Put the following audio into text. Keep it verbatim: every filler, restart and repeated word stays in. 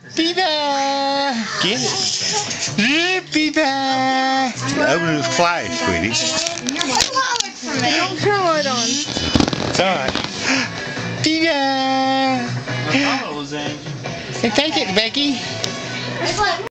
Beaver! Get it. Yeah, Beaver! Open the fly, sweetie. Don't turn light on. It's alright. Beaver! My father was angry. Hey, take it, Becky.